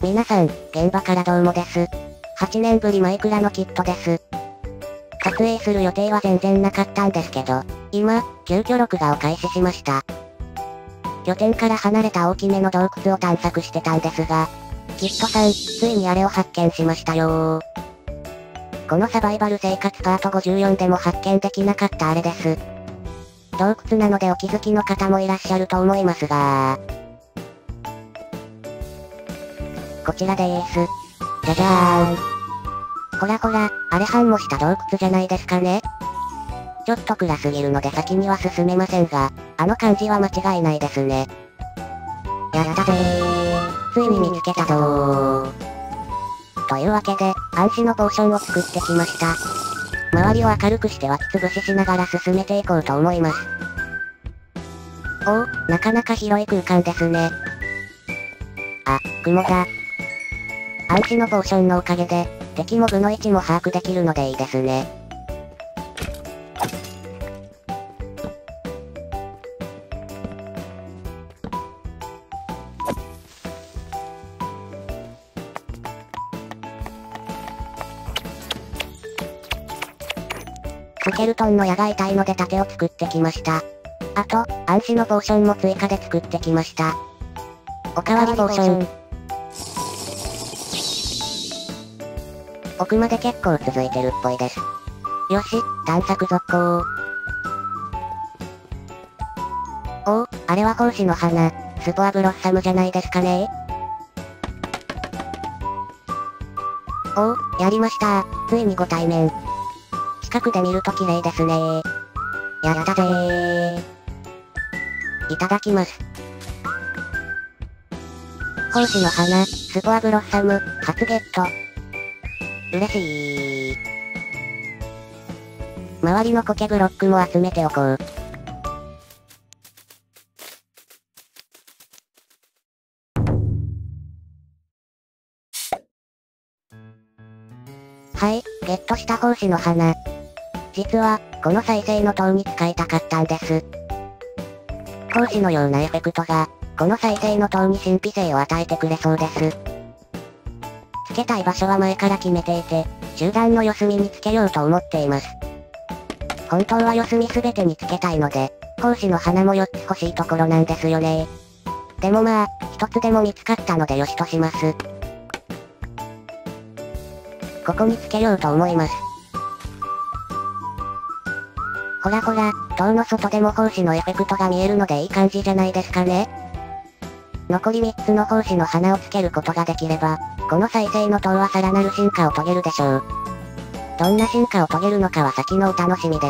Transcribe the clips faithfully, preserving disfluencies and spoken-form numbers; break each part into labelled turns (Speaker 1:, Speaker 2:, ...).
Speaker 1: 皆さん、現場からどうもです。はちねんぶりマイクラのキットです。撮影する予定は全然なかったんですけど、今、急遽録画を開始しました。拠点から離れた大きめの洞窟を探索してたんですが、キットさん、ついにあれを発見しましたよー。このサバイバル生活パートごじゅうよんでも発見できなかったあれです。洞窟なのでお気づきの方もいらっしゃると思いますが、こちらでーす。じゃじゃーん。ほらほら、あれ反模した洞窟じゃないですかね。ちょっと暗すぎるので先には進めませんが、あの感じは間違いないですね。やったぜー。ついに見つけたぞー。というわけで、暗視のポーションを作ってきました。周りを明るくして湧き潰ししながら進めていこうと思います。おお、なかなか広い空間ですね。あ、雲だ。暗視のポーションのおかげで、敵モブの位置も把握できるのでいいですね。スケルトンの矢が痛いので盾を作ってきました。あと、暗視のポーションも追加で作ってきました。おかわりポーション。奥まで結構続いてるっぽいです。よし、探索続行。おお、あれは胞子の花、スポアブロッサムじゃないですかね。おお、やりましたー。ついにご対面。近くで見ると綺麗ですねー。やったぜー。いただきます。胞子の花、スポアブロッサム、初ゲット。嬉しい。周りの苔ブロックも集めておこう。はい、ゲットした胞子の花。実は、この再生の塔に使いたかったんです。胞子のようなエフェクトが、この再生の塔に神秘性を与えてくれそうです。つけたい場所は前から決めていて、集団の四隅につけようと思っています。本当は四隅すべてにつけたいので、胞子の花もよっつ欲しいところなんですよね。でもまあ、一つでも見つかったのでよしとします。ここにつけようと思います。ほらほら、塔の外でも胞子のエフェクトが見えるのでいい感じじゃないですかね。残りみっつの胞子の花をつけることができれば、この再生の塔はさらなる進化を遂げるでしょう。どんな進化を遂げるのかは先のお楽しみです。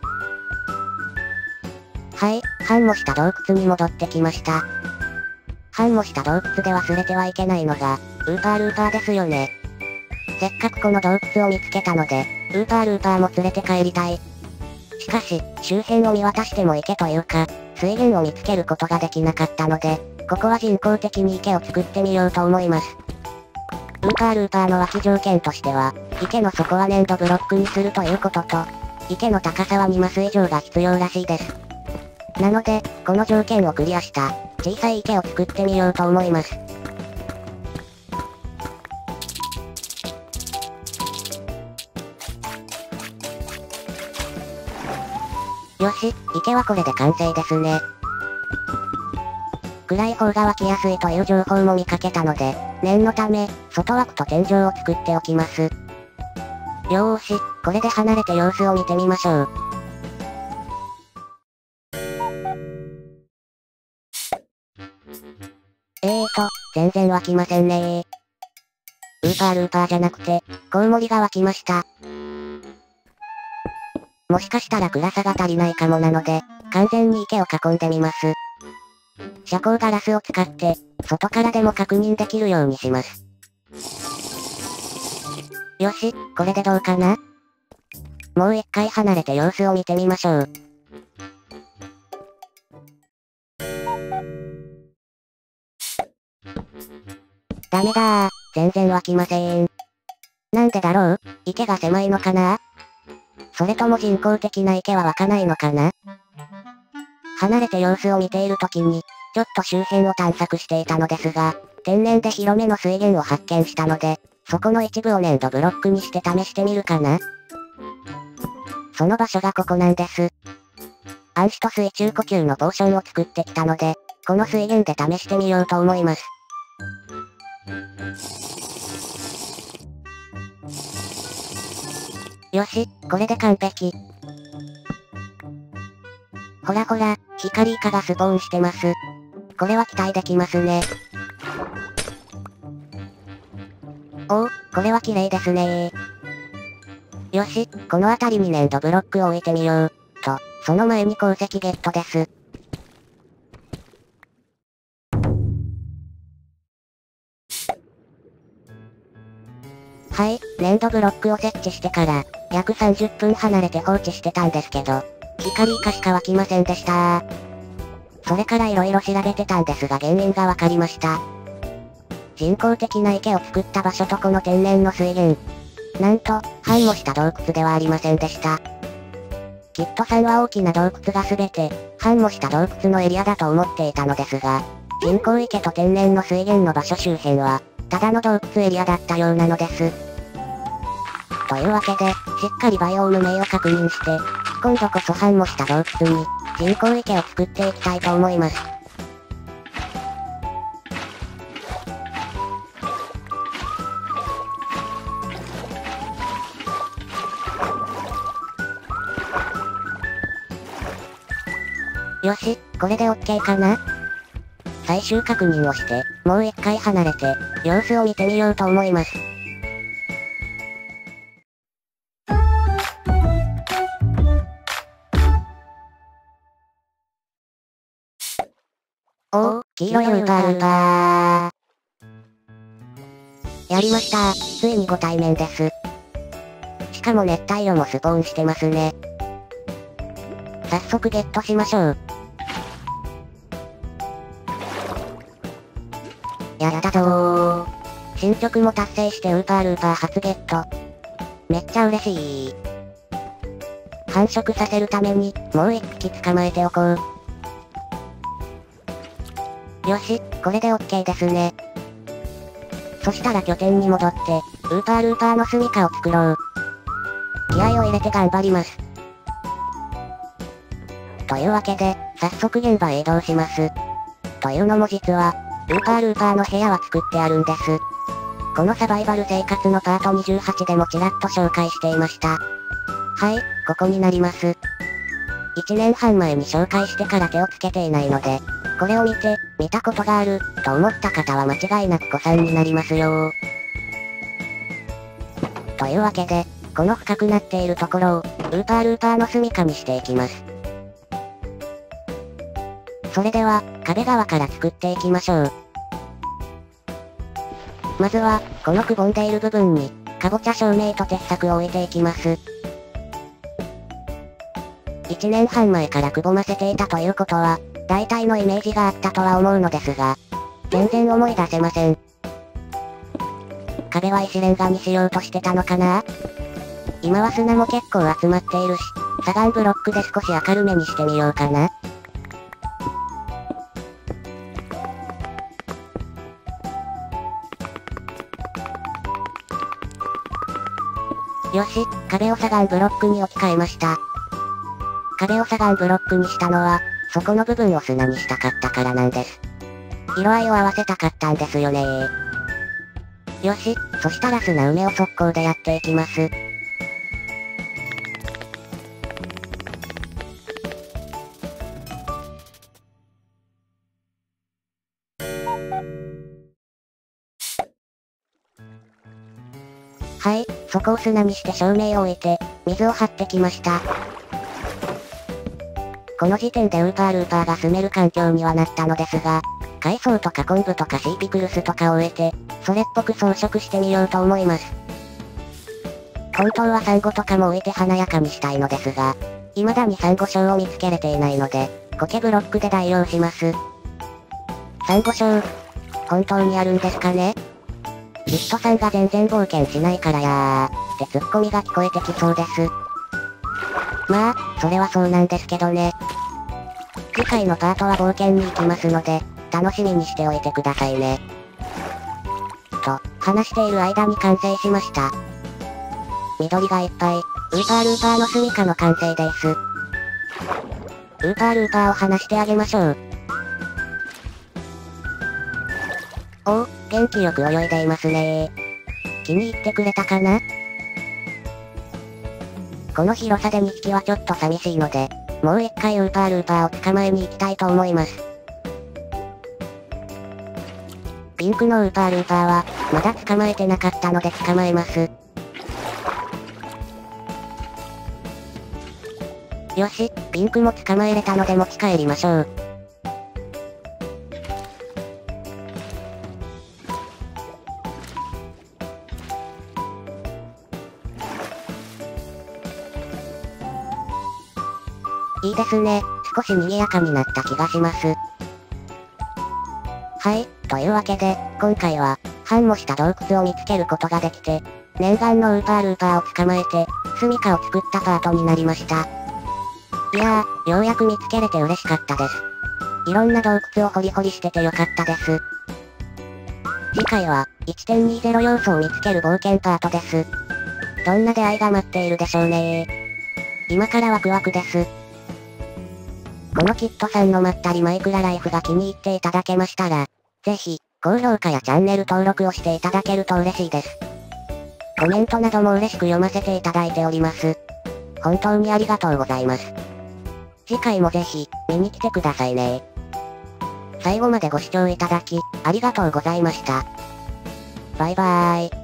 Speaker 1: はい、反模した洞窟に戻ってきました。反模した洞窟で忘れてはいけないのが、ウーパールーパーですよね。せっかくこの洞窟を見つけたので、ウーパールーパーも連れて帰りたい。しかし、周辺を見渡しても池というか、水源を見つけることができなかったので、ここは人工的に池を作ってみようと思います。ウーパールーパーの脇条件としては、池の底は粘土ブロックにするということと、池の高さはにマス以上が必要らしいです。なので、この条件をクリアした、小さい池を作ってみようと思います。よし、池はこれで完成ですね。暗い方が湧きやすいという情報も見かけたので、念のため、外枠と天井を作っておきます。よーし、これで離れて様子を見てみましょう。えーと、全然湧きませんねー。ウーパールーパーじゃなくて、コウモリが湧きました。もしかしたら暗さが足りないかもなので、完全に池を囲んでみます。遮光ガラスを使って、外からでも確認できるようにします。よし、これでどうかな？もう一回離れて様子を見てみましょう。ダメだー、全然湧きません。なんでだろう？池が狭いのかな？それとも人工的な池は湧かないのかな？離れて様子を見ているときに、ちょっと周辺を探索していたのですが、 天然で広めの水源を発見したので、そこの一部を粘土ブロックにして試してみるかな。その場所がここなんです。暗視と水中呼吸のポーションを作ってきたので、この水源で試してみようと思います。よし、これで完璧。ほらほら、光イカがスポーンしてます。これは期待できますね。おお、これは綺麗ですねー。よし、この辺りに粘土ブロックを置いてみよう。と、その前に鉱石ゲットです。はい、粘土ブロックを設置してから、約さんじゅっぷん離れて放置してたんですけど、光イカしか湧きませんでしたそれから色々調べてたんですが原因がわかりました。人工的な池を作った場所とこの天然の水源。なんと、繁茂した洞窟ではありませんでした。きっとさんは大きな洞窟が全て、繁茂した洞窟のエリアだと思っていたのですが、人工池と天然の水源の場所周辺は、ただの洞窟エリアだったようなのです。というわけで、しっかりバイオーム名を確認して、今度こそ繁茂した洞窟に、人工池を作っていきたいと思います。よし、これで OK かな？最終確認をして、もう一回離れて、様子を見てみようと思います。おお、黄色いウーパールーパー。やりました。ついにご対面です。しかも熱帯魚もスポーンしてますね。早速ゲットしましょう。やったぞー。進捗も達成してウーパールーパー初ゲット。めっちゃ嬉しい。繁殖させるために、もう一匹捕まえておこう。よし、これで OK ですね。そしたら拠点に戻って、ウーパールーパーの住処を作ろう。気合を入れて頑張ります。というわけで、早速現場へ移動します。というのも実は、ウーパールーパーの部屋は作ってあるんです。このサバイバル生活のパートにじゅうはちでもちらっと紹介していました。はい、ここになります。いちねんはん前に紹介してから手をつけていないので、これを見て、見たことがある、と思った方は間違いなく子さんになりますよ。というわけで、この深くなっているところを、ウーパールーパーの住処にしていきます。それでは、壁側から作っていきましょう。まずは、このくぼんでいる部分に、かぼちゃ照明と鉄柵を置いていきます。いちねんはん前からくぼませていたということは、大体のイメージがあったとは思うのですが、全然思い出せません。壁は石レンガにしようとしてたのかな？今は砂も結構集まっているし、砂岩ブロックで少し明るめにしてみようかな。よし、壁を砂岩ブロックに置き換えました。壁を砂岩ブロックにしたのは、そこの部分を砂にしたかったからなんです。色合いを合わせたかったんですよねー。よし、そしたら砂埋めを速攻でやっていきます。はい、そこを砂にして照明を置いて、水を張ってきました。この時点でウーパールーパーが住める環境にはなったのですが、海藻とか昆布とかシーピクルスとかを植えて、それっぽく装飾してみようと思います。本当はサンゴとかも置いて華やかにしたいのですが、未だにサンゴ礁を見つけれていないので、苔ブロックで代用します。サンゴ礁、本当にあるんですかね？リットさんが全然冒険しないからやー、ってツッコミが聞こえてきそうです。まあ、それはそうなんですけどね。次回のパートは冒険に行きますので、楽しみにしておいてくださいね。 話している間に完成しました。緑がいっぱい。ウーパールーパーの住処の完成です。ウーパールーパーを離してあげましょう。おお、元気よく泳いでいますねー。気に入ってくれたかな？この広さでにひきはちょっと寂しいので、もう一回ウーパールーパーを捕まえに行きたいと思います。ピンクのウーパールーパーは、まだ捕まえてなかったので捕まえます。よし、ピンクも捕まえれたので持ち帰りましょう。いいですね。少し賑やかになった気がします。はい、というわけで、今回は、繁茂した洞窟を見つけることができて、念願のウーパールーパーを捕まえて、住処を作ったパートになりました。いやー、ようやく見つけれて嬉しかったです。いろんな洞窟を掘り掘りしててよかったです。次回は、いってんにじゅう 要素を見つける冒険パートです。どんな出会いが待っているでしょうねー。今からワクワクです。このキットさんのまったりマイクラライフが気に入っていただけましたら、ぜひ、高評価やチャンネル登録をしていただけると嬉しいです。コメントなども嬉しく読ませていただいております。本当にありがとうございます。次回もぜひ、見に来てくださいね。最後までご視聴いただき、ありがとうございました。バイバーイ。